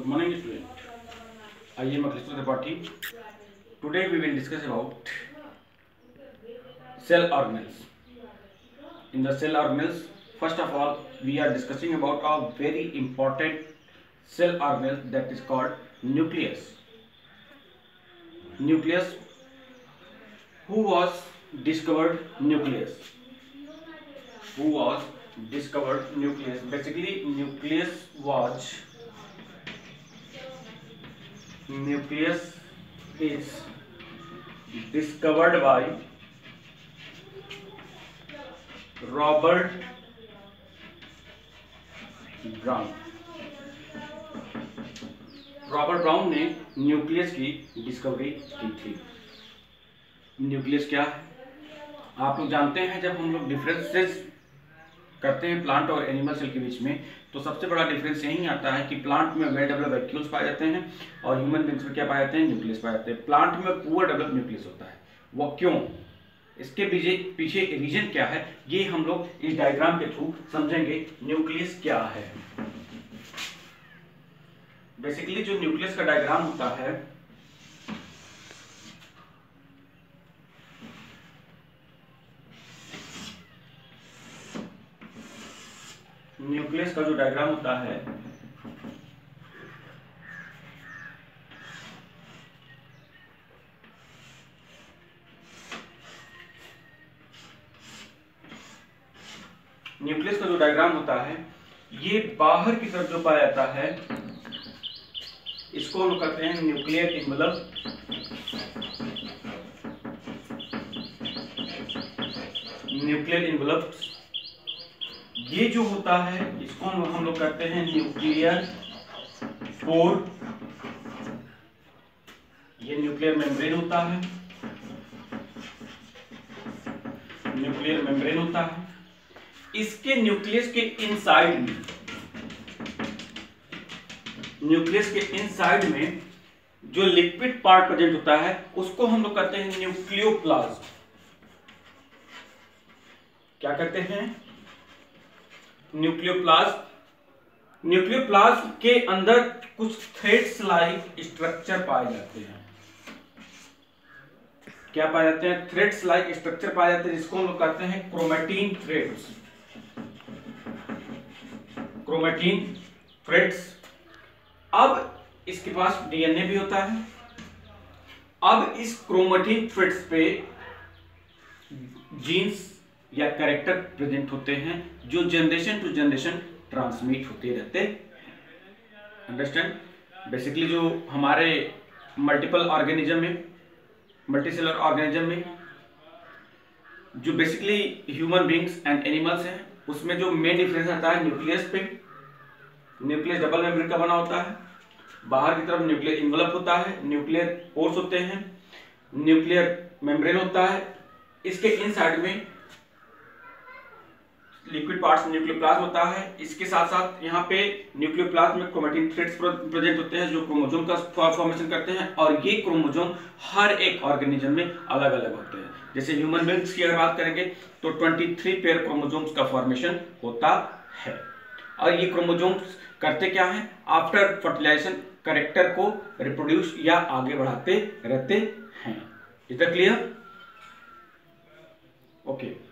morning, student. I am Akhileshwar Tripathi. Today we will discuss about cell organelles. In the cell organelles, first of all, we are discussing about a very important cell organelle that is called nucleus. Nucleus. Who was discovered nucleus? Who was discovered nucleus? Basically, nucleus is discovered by Robert Brown. Robert Brown ने nucleus की discovery की थी। Nucleus क्या है? आप लोग जानते हैं, जब हम लोग डिफरेंसेस करते हैं प्लांट और एनिमल सेल के बीच में, तो सबसे बड़ा डिफरेंस यही आता है कि प्लांट में वेल डेवलप वैक्यूल्स पाए जाते हैं और ह्यूमन बींग्स में क्या पाए जाते हैं? न्यूक्लियस पाए जाते हैं। प्लांट में पुअर डेवलप न्यूक्लियस होता है। वो क्यों? इसके पीछे रीजन क्या है, ये हम लोग इस डायग्राम के थ्रू समझेंगे। न्यूक्लियस क्या है? बेसिकली जो न्यूक्लियस का डायग्राम होता है, न्यूक्लियस का जो डायग्राम होता है, न्यूक्लियस का जो डायग्राम होता है, ये बाहर की तरफ जो पाया जाता है, इसको हम कहते हैं न्यूक्लियर एनवलप। न्यूक्लियर एनवलप ये जो होता है, इसको हम लोग कहते हैं न्यूक्लियर पोर। ये न्यूक्लियर मेम्ब्रेन होता है, न्यूक्लियर मेम्ब्रेन होता है। इसके न्यूक्लियस के इनसाइड में, न्यूक्लियस के इनसाइड में जो लिक्विड पार्ट प्रेजेंट होता है, उसको हम लोग कहते हैं न्यूक्लियोप्लाज्म। क्या कहते हैं? न्यूक्लियोप्लाज्म। न्यूक्लियोप्लाज्म के अंदर कुछ थ्रेड्स लाइक स्ट्रक्चर पाए जाते हैं। क्या पाए जाते हैं? थ्रेड्स लाइक स्ट्रक्चर पाए जाते हैं, जिसको हम लोग कहते हैं क्रोमैटिन थ्रेड्स। Chromatin threads. अब इसके पास डीएनए भी होता है। अब इस क्रोमैटिन थ्रेड्स पे जीन्स या कैरेक्टर प्रेजेंट होते हैं, जो जनरेशन टू जनरेशन ट्रांसमिट होते रहते हैं। अंडरस्टैंड? बेसिकली जो हमारे मल्टीपल ऑर्गेनिज्म में, मल्टीसेलर ऑर्गेनिज्म में, जो basically human beings and animals हैं, उसमें जो मेन डिफरेंस आता है न्यूक्लियस पे। न्यूक्लियस डबल मेम्ब्रेन का बना होता है, बाहर की तरफ न्यूक्लियर एनवलप होता है, न्यूक्लियर पोर्स होते हैं, न्यूक्लियर मेम्ब्रेन होता है। इसके इनसाइड में लिक्विड पार्ट्स न्यूक्लियोप्लाज्म होता है। इसके साथ साथ यहाँ पे न्यूक्लियोप्लाज्म में क्रोमैटिन थ्रेड्स प्रेजेंट होते हैं, जो क्रोमोसोम का फॉर्मेशन करते हैं, और ये क्रोमोसोम हर एक ऑर्गेनिज्म में अलग अलग होते हैं। जैसे ह्यूमन बींग्स की अगर बात करेंगे तो 23 पेयर क्रोमोसोम्स का फॉर्मेशन होता है। और ये क्रोमोसोम्स करते क्या हैं? आफ्टर फर्टिलाइजेशन कैरेक्टर को रिप्रोड्यूस या आगे बढ़ाते रहते हैं। Is that clear? ओके।